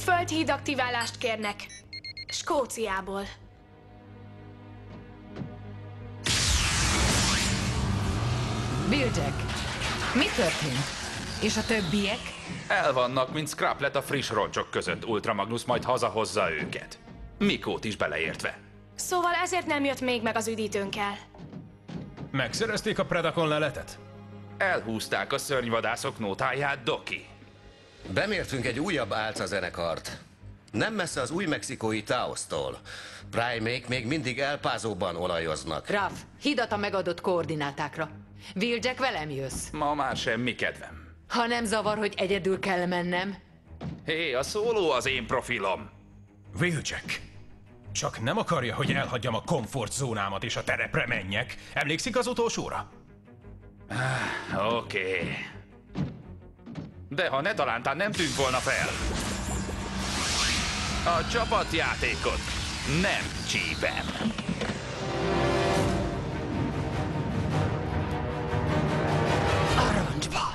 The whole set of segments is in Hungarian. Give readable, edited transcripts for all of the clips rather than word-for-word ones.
Földhíd aktiválást kérnek. Skóciából. Wheeljack, mi történt? És a többiek? Elvannak, mint scraplet a friss roncsok között. Ultramagnus majd hazahozza őket. Mikót is beleértve. Szóval ezért nem jött még meg az üdítőnkkel. Megszerezték a Predacon leletet? Elhúzták a szörnyvadászok nótáját, Doki. Bemértünk egy újabb álca zenekart. Nem messze az új mexikói Taosztól. Primék még mindig El Pasoban olajoznak. Raf, hidat a megadott koordinátákra. Wheeljack, velem jössz. Ma már semmi kedvem. Ha nem zavar, hogy egyedül kell mennem. Hé, a szóló az én profilom. Wheeljack, csak nem akarja, hogy elhagyjam a komfortzónámat és a terepre menjek. Emlékszik az utolsóra? Oké. De ha ne talántán nem tűnt volna fel. A csapatjátékot nem csípem. Arancsba!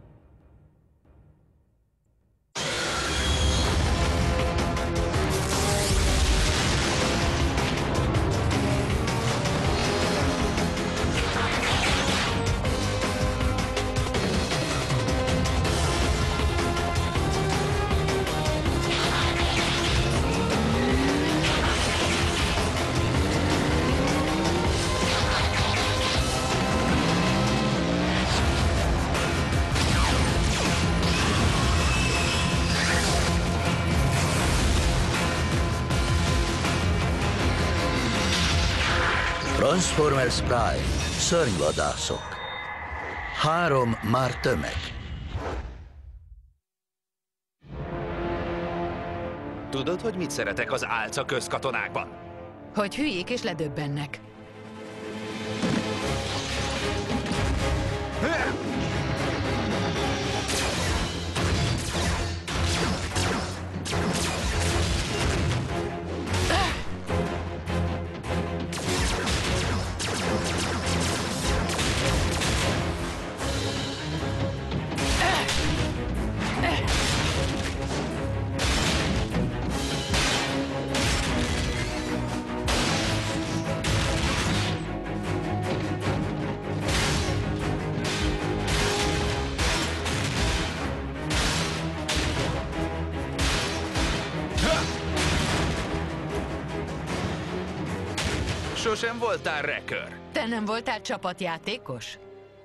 Transformers Prime, szörnyvadászok. 3 már tömeg. Tudod, hogy mit szeretek az álca közkatonákban? Hogy hülyék és ledöbbennek. Sosem voltál wrecker. Te nem voltál csapatjátékos?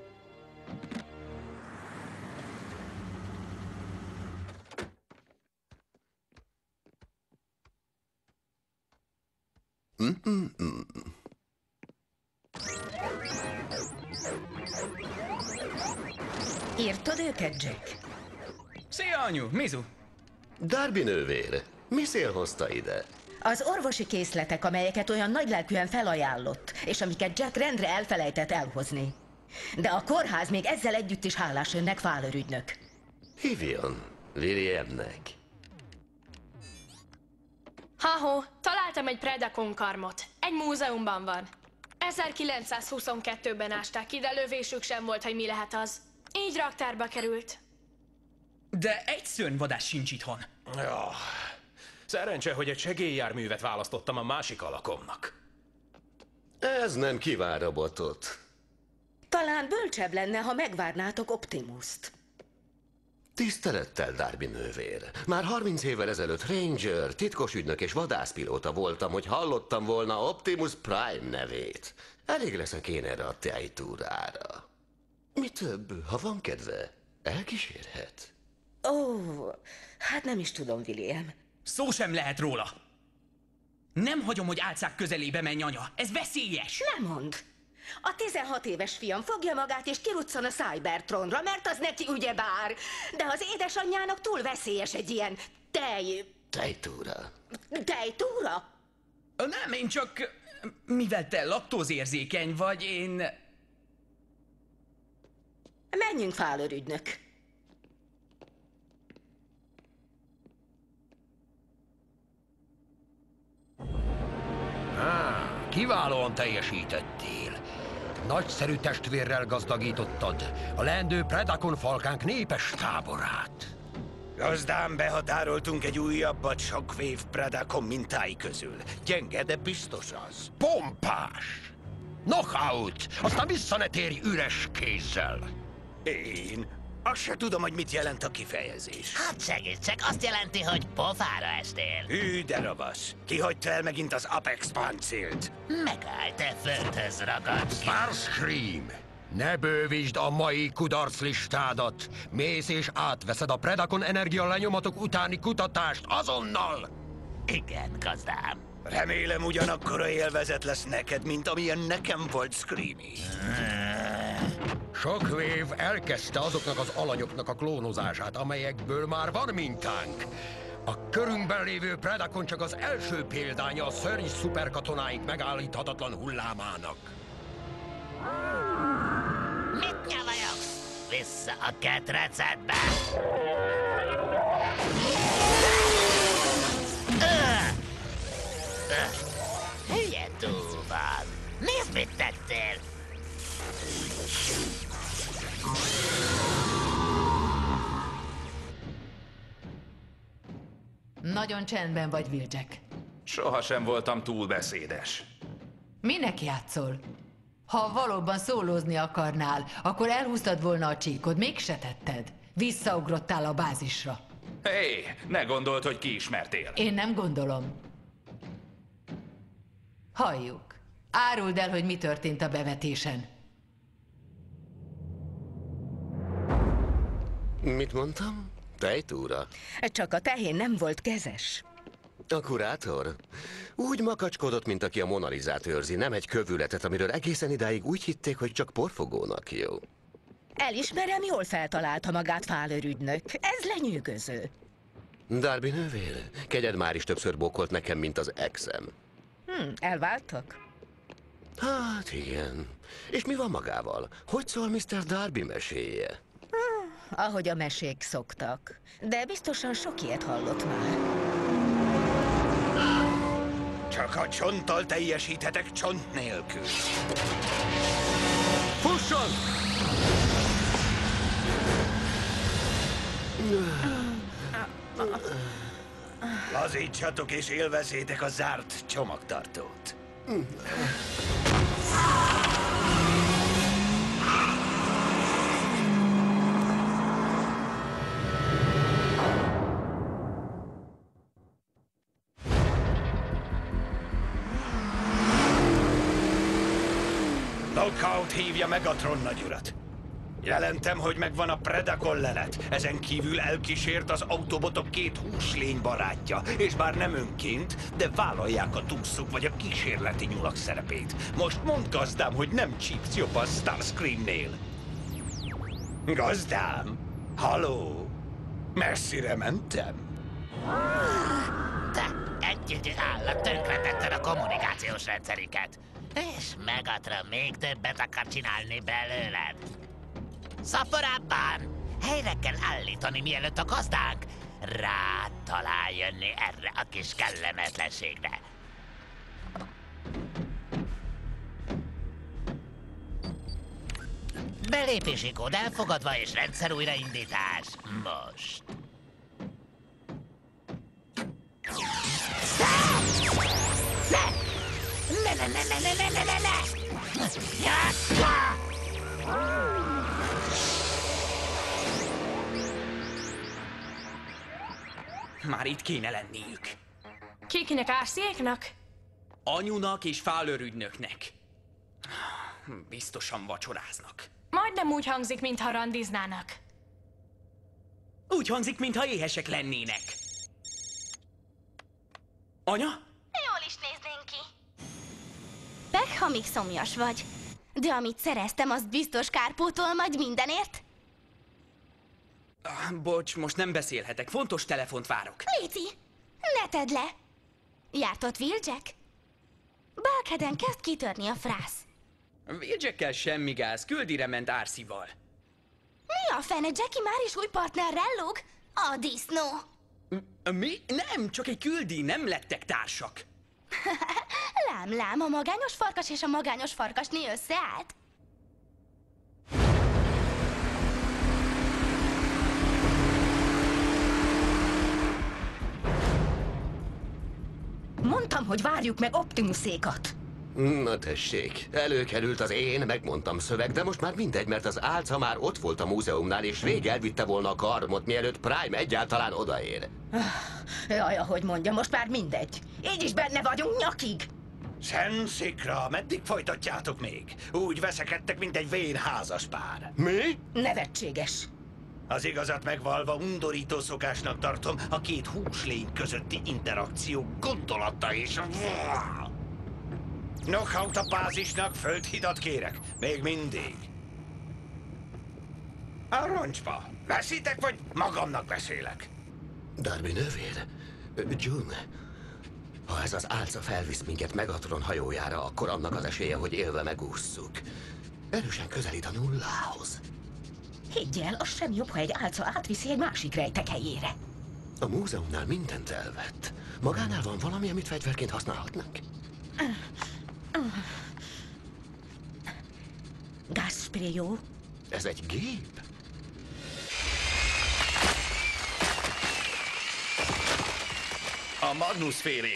Írtad őket, Jack? Szia, anyu! Mizu! Darby nővér, mi szél hozta ide? Az orvosi készletek, amelyeket olyan nagylelkűen felajánlott, és amiket Jack rendre elfelejtett elhozni. De a kórház még ezzel együtt is hálás önnek, Fowler ügynök. Hívjon Williamnek. Ha-ho, találtam egy Predacon karmot. Egy múzeumban van. 1922-ben ásták ide, lövésük sem volt, hogy mi lehet az. Így raktárba került. De egy szörnyvadász sincs itthon. Ja, szerencse, hogy egy segélyjárművet választottam a másik alakomnak. Ez nem kíván robotot. Talán bölcsebb lenne, ha megvárnátok Optimust. Tisztelettel, Darby nővér. Már 30 évvel ezelőtt Ranger, titkos ügynök és vadászpilóta voltam, hogy hallottam volna Optimus Prime nevét. Elég leszek én erre a teájtúrára. Mi több, ha van kedve, elkísérhet. Ó, hát nem is tudom, William. Szó sem lehet róla. Nem hagyom, hogy álcák közelébe menj, anya. Ez veszélyes. Nem mondd! A 16 éves fiam fogja magát és kiruccan a Cybertronra, mert az neki ugyebár. De az édesanyjának túl veszélyes egy ilyen Tejtúra. tejtúra? Nem, én csak... Mivel te laktózérzékeny vagy, én... Menjünk, Fowler ügynök. Kiválóan teljesítettél. Nagyszerű testvérrel gazdagítottad a leendő Predacon falkánk népes táborát. Gazdám, behatároltunk egy újabbat Shockwave Predacon mintái közül. Gyenge, de biztos az. Pompás! Knockout! Aztán vissza ne térj üres kézzel! Én? Azt se tudom, hogy mit jelent a kifejezés. Hát segítsek, azt jelenti, hogy pofára estél. Hű, de ravasz. Kihagyta el megint az Apex páncélt. Megáll, te földhöz ragadsz. Starscream! Ne bővítsd a mai kudarclistádat! Mész és átveszed a Predacon energia lenyomatok utáni kutatást azonnal! Igen, gazdám. Remélem ugyanakkora élvezet lesz neked, mint amilyen nekem volt, Screamy. Shockwave elkezdte azoknak az alanyoknak a klónozását, amelyekből már van mintánk. A körünkben lévő Predacon csak az első példánya a szörny szuperkatonáink megállíthatatlan hullámának. Mit nyavajogsz? Vissza a ketrecedbe! Hülye túl van. Nézd, mit tettél! Nagyon csendben vagy, Wheeljack. Sohasem voltam túl beszédes. Minek játszol? Ha valóban szólózni akarnál, akkor elhúztad volna a csíkod, mégse tetted. Visszaugrottál a bázisra. Hé, ne gondold, hogy kiismertél. Én nem gondolom. Halljuk. Áruld el, hogy mi történt a bevetésen. Mit mondtam? Tejtúra? Csak a tehén nem volt kezes. A kurátor? Úgy makacskodott, mint aki a Mona Lisát őrzi, nem egy kövületet, amiről egészen idáig úgy hitték, hogy csak porfogónak jó. Elismerem, jól feltalálta magát Fowler ügynök. Ez lenyűgöző. Darby nővér, kegyed már is többször bokolt nekem, mint az exem. Elváltak? Hát igen. És mi van magával? Hogy szól Mr. Darby meséje? Ahogy a mesék szoktak. De biztosan sok ilyet hallott már. Csak a csonttal teljesíthetek csont nélkül. Fusson! Lazítsatok és élvezétek a zárt csomagtartót. Knockout hívja Megatron nagyurat. Jelentem, hogy megvan a Predacon lelet. Ezen kívül elkísért az Autobotok 2 húslény barátja. És bár nem önként, de vállalják a túszuk vagy a kísérleti nyulak szerepét. Most mondd, gazdám, hogy nem csípsz jobban Starscreamnél. Gazdám? Haló? Messzire mentem? Te egy állat tönkretetted a kommunikációs rendszerüket. És Megatron még többet akar csinálni belőled. Szaporábban helyre kell állítani, mielőtt a gazdánk rá talál jönni erre a kis kellemetlenségre. Belépési kód elfogadva és rendszer újraindítás. Most. Ne! Már itt kéne lenniük. Kikinek, Árciéknak? Anyunak és Fowler ügynöknek. Biztosan vacsoráznak. Majdnem úgy hangzik, mintha randiznának. Úgy hangzik, mintha éhesek lennének. Anya? Jól is néznénk ki. Pekha még szomjas vagy. De amit szereztem, azt biztos kárpótol majd mindenért? Bocs, most nem beszélhetek. Fontos telefont várok. Léci, ne tedd le! Járt ott Wheeljack? Bulkhead-en kezd kitörni a frász. Wheeljackkel semmi gáz, küldire ment Arcee-val. Mi a fene, Jackie már is új partnerrel lóg? A disznó. Mi? Nem, csak egy küldi, nem lettek társak. Lám, a magányos farkas és a magányos farkasné összeállt. Mondtam, hogy várjuk meg Optimusékat. Na tessék, előkerült az én, megmondtam szöveg, de most már mindegy, mert az álca már ott volt a múzeumnál, és rég elvitte volna a karmot, mielőtt Prime egyáltalán odaér. Jaj, ahogy mondja, most már mindegy. Így is benne vagyunk nyakig. Szentszikra, meddig folytatjátok még? Úgy veszekedtek, mint egy vén házaspár. Mi? Nevetséges. Az igazat megvalva undorító szokásnak tartom a két húslény közötti interakció gondolata és... Knockout a bázisnak, földhidat kérek. Még mindig. A roncsba. Veszitek, vagy magamnak beszélek? Darby nővér, June, ha ez az álca felvisz minket Megatron hajójára, akkor annak az esélye, hogy élve megússzuk. Erősen közelít a nullához. Higgy el, az sem jobb, ha egy álca átviszi egy másik rejtek helyére. A múzeumnál mindent elvett. Magánál van valami, amit fegyverként használhatnánk? Gázsprayó? Ez egy gép? A Magnus félék.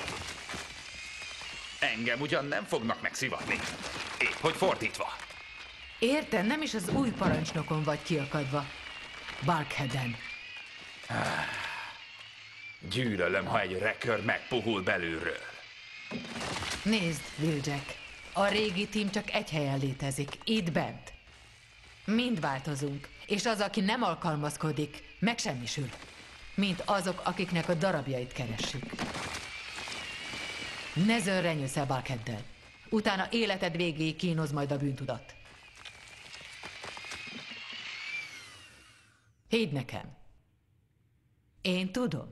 Engem ugyan nem fognak megszivatni. Épp hogy fordítva. Érted, nem is az új parancsnokon vagy kiakadva. Bulkhead-en. Gyűlölöm, ha egy rekör megpuhul belülről. Nézd, Wheeljack. A régi tím csak egy helyen létezik, itt bent. Mind változunk, és az, aki nem alkalmazkodik, megsemmisül. Mint azok, akiknek a darabjait keressük. Ne zörrenj össze Bulkheaddel. Utána életed végéig kínoz majd a bűntudat. Hidd nekem. Én tudom.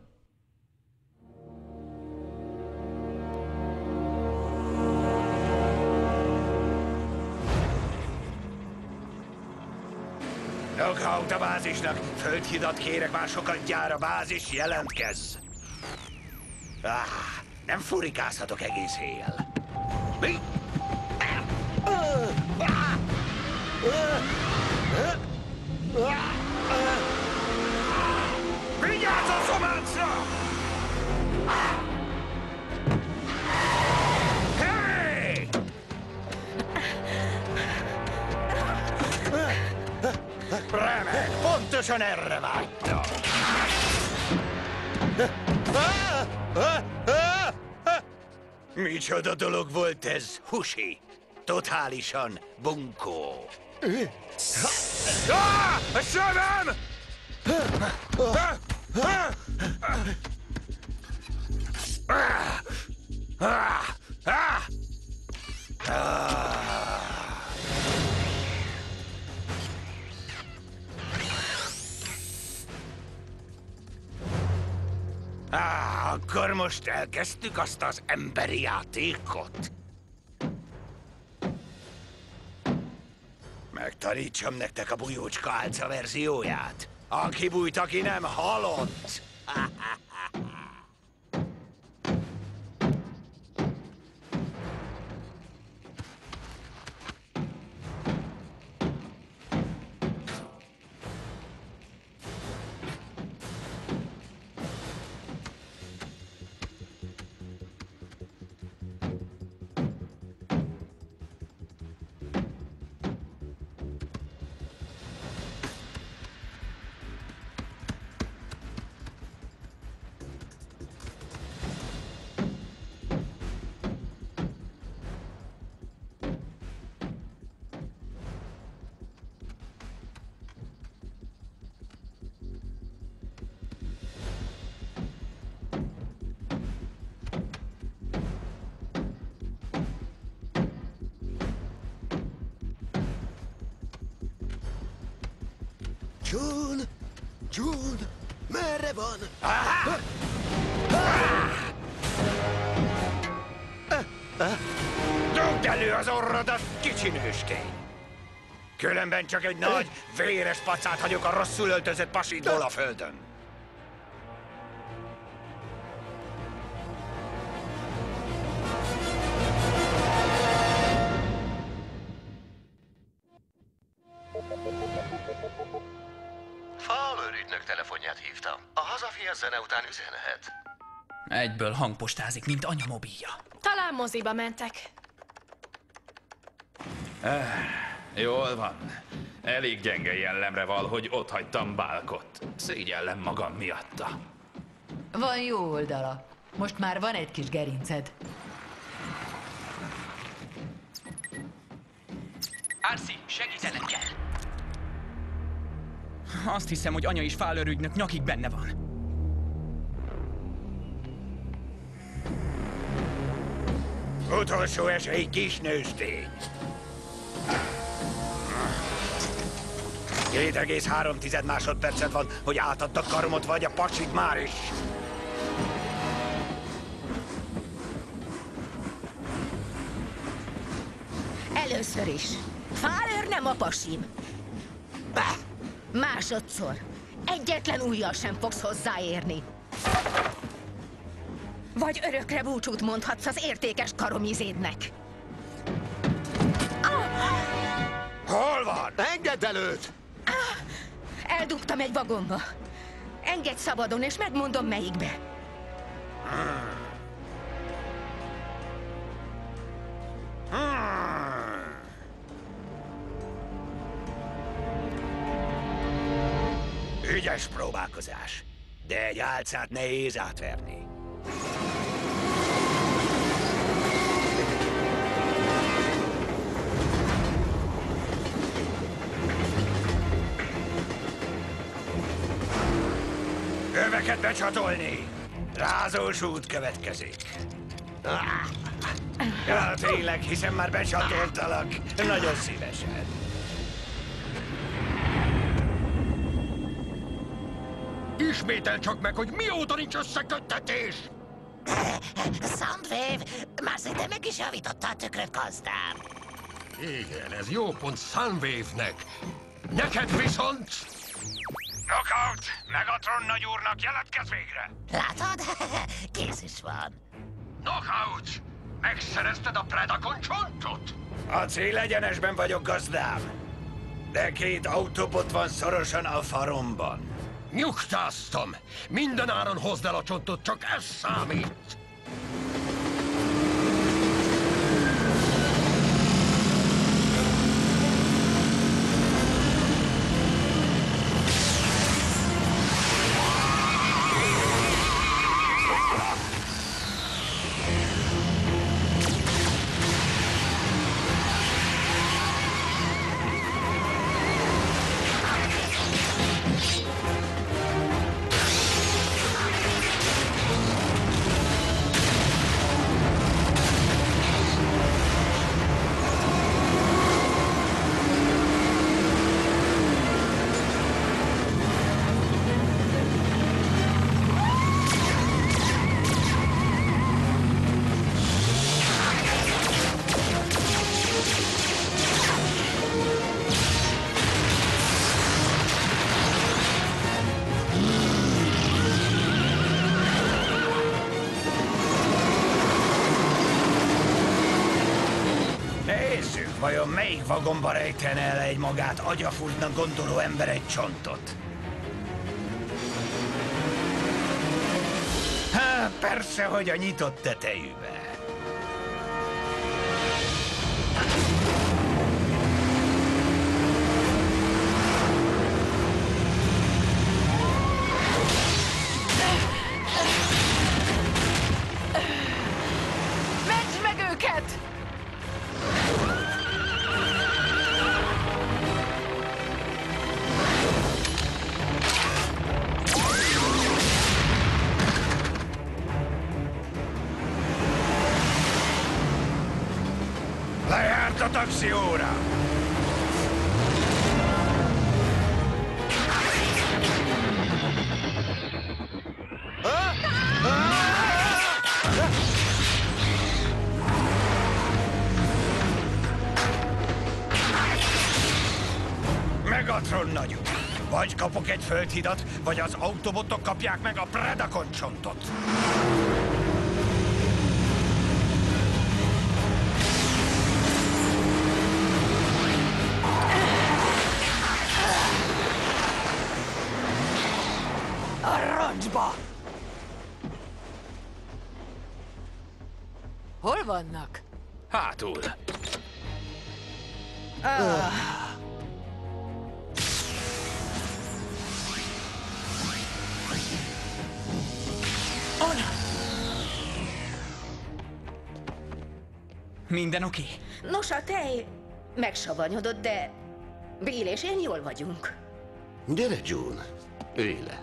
Knockout a bázisnak, földhidat kérek, másokat gyár a bázis, jelentkezz! Nem furikázhatok egész éjjel. Mi? Vigyázz a szománcra! Hey! Remek, pontosan erre vágytam. Micsoda dolog volt ez, Husi? Totálisan bunkó. A szemem! Akkor most elkezdtük azt az emberi játékot. Megtanítsam nektek a bujócska álca verzióját. Aki bújt, aki nem halott. June, merre van? Dugd elő az orrodat, kicsi nőstény! Különben csak egy nagy, véres pacát hagyok a rosszul öltözött pasidból a földön. Fowler ügynök telefonját hívtam. A hazafi a zene után üzenhet. Egyből hangpostázik, mint anya mobilja. Talán moziba mentek. Jól van. Elég gyenge jellemre val, hogy otthagytam Bulkot. Szégyellem magam miatta. Van jó oldala. Most már van egy kis gerinced. Arsi, segítened kell! Azt hiszem, hogy anya és Fowler ügynök nyakig benne van. Utolsó esély, kis nőstény. 2,3 másodpercet van, hogy átadd a karmot, vagy a pacsid már is. Először is. Fowler nem a pasim. Bah! Másodszor. Egyetlen ujjal sem fogsz hozzáérni. Vagy örökre búcsút mondhatsz az értékes karomizédnek. Hol van? Engedd el őt! Eldugtam egy vagomba. Engedj szabadon, és megmondom melyikbe. Ügyes próbálkozás, de egy álcát nehéz átverni. Köveket becsatolni! Rázós út következik. Ja, tényleg, hiszen már becsatoltalak. Nagyon szívesen. Ismétel csak meg, hogy mióta nincs összeköttetés! Soundwave, már szinte meg is javította a tükröt, gazdám. Igen, ez jó pont Soundwave-nek. Neked viszont... Knockout! Megatron nagyúrnak jelentkezz végre! Látod? Kész is van. Knockout! Megszerezted a Predacon csontot? A célegyenesben vagyok, gazdám. De 2 autobot van szorosan a faromban. Nyugtáztam! Minden áron hozd el a csontot, csak ez számít! Vajon melyik vagomba rejtene el egy magát agyafurtnak gondoló ember egy csontot? Há, persze, hogy a nyitott tetejűbe. Mentsd meg őket! Lejárt a taxióra! Megatron nagyú! Vagy kapok egy földhidat, vagy az autobotok kapják meg a Predacon csontot! A roncsba! Hol vannak? Hátul. Anna! Minden oké? Nos, a tej megsavanyodott, de Bill és én jól vagyunk. Gyere, June, ülj le.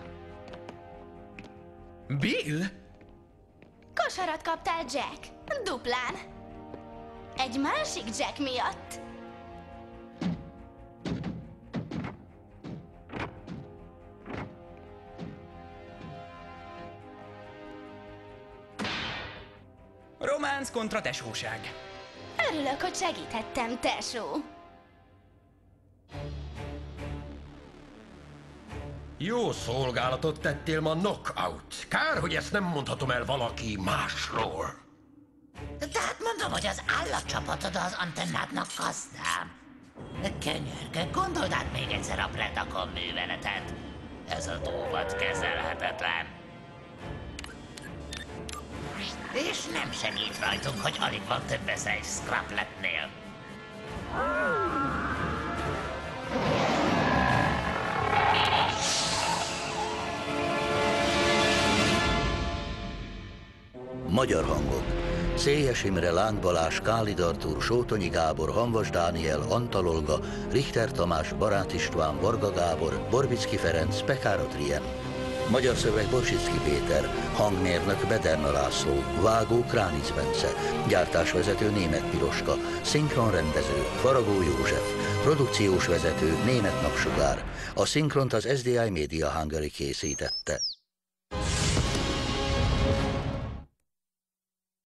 Bill? Kosarat kaptál, Jack. Duplán. Egy másik Jack miatt. Románc kontra tesóság. Örülök, hogy segíthettem, tesó. Jó szolgálatot tettél ma, Knockout. Kár, hogy ezt nem mondhatom el valaki másról. Tehát mondom, hogy az állatcsapatod az antennádnak gazdám. Könyörgök, gondold át még egyszer a Predacon műveletet. Ez a dóvad kezelhetetlen. És nem segít rajtunk, hogy alig van több esze egy Scrapletnél. Magyar hangok. Szélyes Imre, Láng Balázs, Kálid Artúr, Sótonyi Gábor, Hamvas Dániel, Antal Olga, Richter Tamás, Barát István, Varga Gábor, Borbicki Ferenc, Pekár Adrien. Magyar szöveg Borsicki Péter, hangmérnök Bederna László, vágó Kránic Bence, gyártásvezető Németh Piroska, szinkronrendező Faragó József, produkciós vezető Németh Napsugár. A szinkront az SDI Media Hungary készítette.